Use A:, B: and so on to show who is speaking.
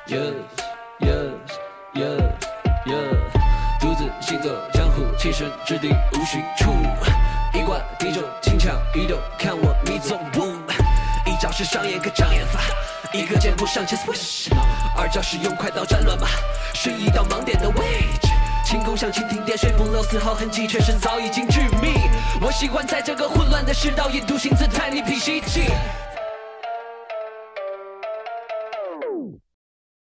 A: Yes yes yes yes， 独自行走江湖，栖身之地无寻处。一贯敌众，轻巧移动，看我迷踪步。一招是上演个障眼法，一个箭步上前 swish， 二招是用快刀斩乱麻，瞬移到盲点的位置。轻功像蜻蜓点水，不留丝毫痕迹，却是早已经致命。我喜欢在这个混乱的世道，以独行姿态逆脾习气。